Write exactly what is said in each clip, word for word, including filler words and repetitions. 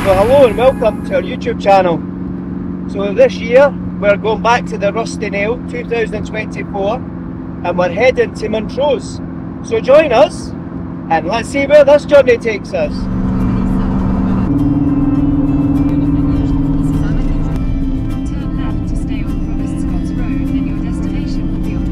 So hello and welcome to our YouTube channel. So this year we're going back to the Rusty Nail two thousand twenty-four and we're heading to Montrose. So join us and let's see where this journey takes us. Turn left to stay on Promised Spots Road and your destination will be on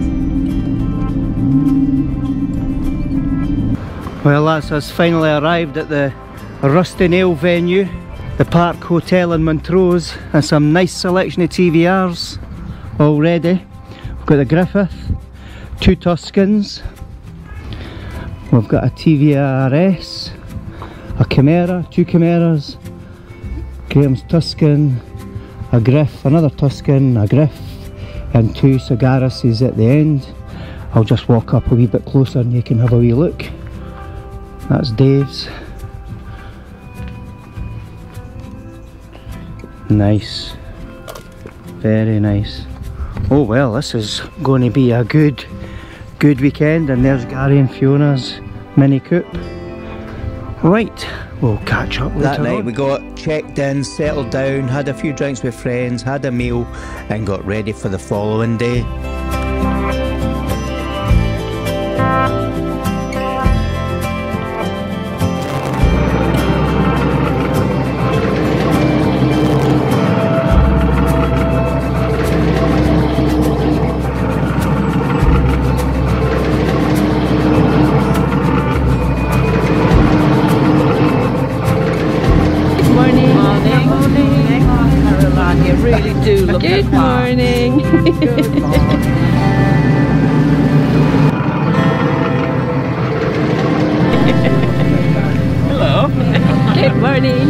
the right. Well, that's us finally arrived at the Rusty Nail venue, the Park Hotel in Montrose, and some nice selection of T V Rs already. We've got the Griffith, two Tuscans, we've got a T V R S, a Chimera, two Chimeras, Graham's Tuscan, a Griff, another Tuscan, a Griff, and two Sagarises at the end. I'll just walk up a wee bit closer and you can have a wee look. That's Dave's. Nice, very nice. Oh well, this is going to be a good good weekend. And there's Gary and Fiona's Mini Coupe. Right, we'll catch up later that night on. We got checked in, settled down, had a few drinks with friends, had a meal and got ready for the following day. Good morning. Good morning. Hello. Good morning.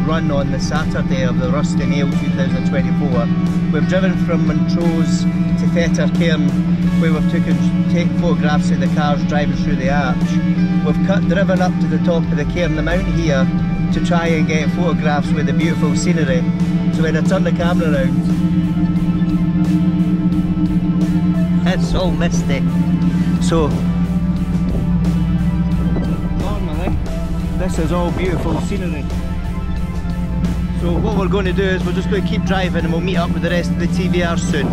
run on the Saturday of the Rusty Nail two thousand twenty-four. We've driven from Montrose to Fettercairn, where we've taken take photographs of the cars driving through the arch. We've cut, driven up to the top of the Cairn the Mount here to try and get photographs with the beautiful scenery. So when I turn the camera around, it's all misty. So normally this is all beautiful scenery. So what we're going to do is we're just going to keep driving and we'll meet up with the rest of the T V R soon.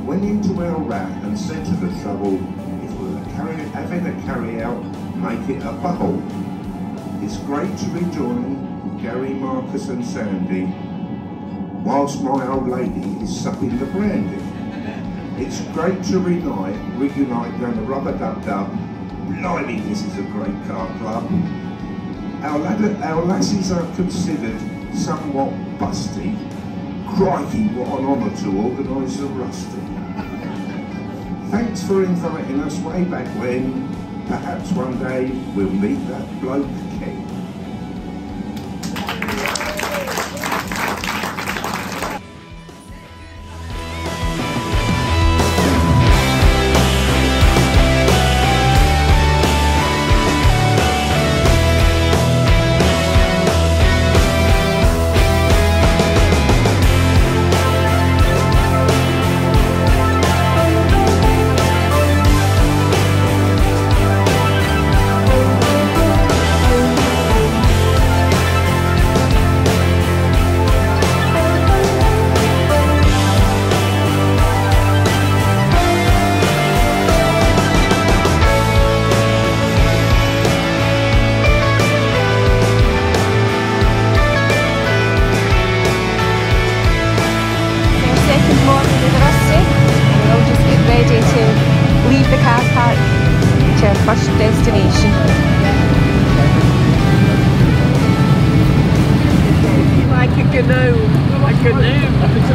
went into our rat and said to the trouble, if we're carry, having a carry out, make it a bubble. It's great to rejoin Gary, Marcus and Sandy, whilst my old lady is supping the brandy. It's great to reunite, reunite down the rubber dub dub. Blimey, this is a great car club. Our, lad, our lassies are considered somewhat busty. Crikey, what an honour to organise the Rusty. Thanks for inviting us way back when. Perhaps one day we'll meet that bloke Ken. First destination. Like a canoe. A canoe.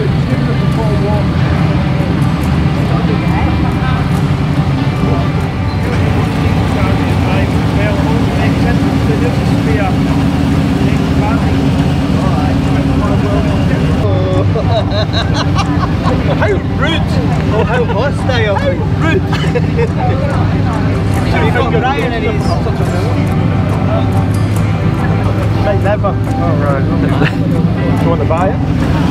How rude! Oh, how hostile! How rude! So you've got Ryan and he's such a right, never. Oh right. Do you want to buy it?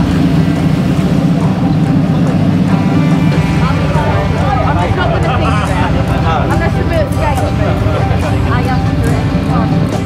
I'm just not going to think about it. Unless the boat's going. I have to do it.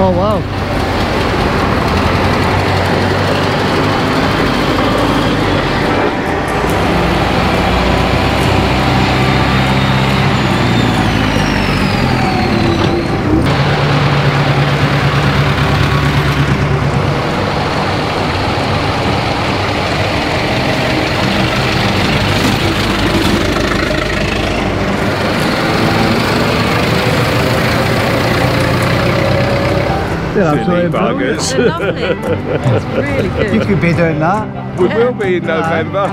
Oh wow. They're absolutely brilliant. They're lovely. It's really good. You could be doing that. We will be in November.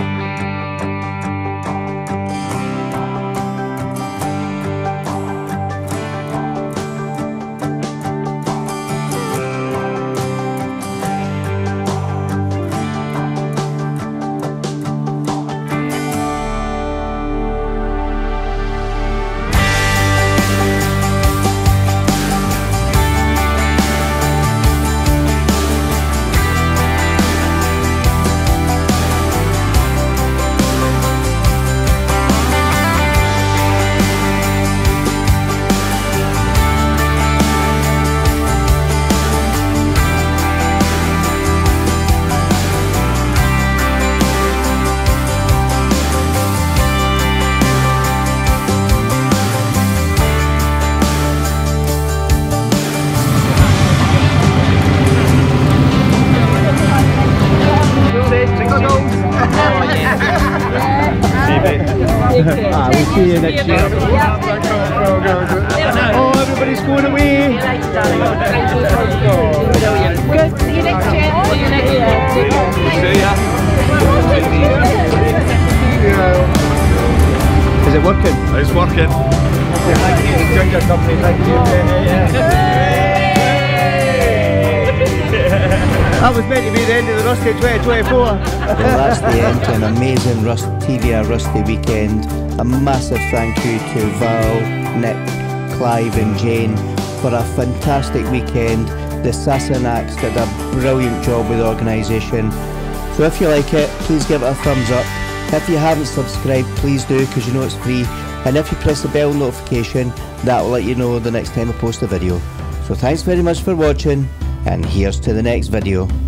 Ah, we'll see you next year. Oh, everybody's going away. Good. See you next year. See you next year. See ya. Is it working? It's working. Thank you. Join your company. Thank you. That was meant to be the end of the Rusty twenty twenty-four. Well, that's the end to an amazing Rust, T V R Rusty weekend. A massive thank you to Val, Nick, Clive and Jane for a fantastic weekend. The Sassenachs did a brilliant job with the organisation. So if you like it, please give it a thumbs up. If you haven't subscribed, please do, because you know it's free. And if you press the bell notification, that will let you know the next time I post a video. So thanks very much for watching, and here's to the next video.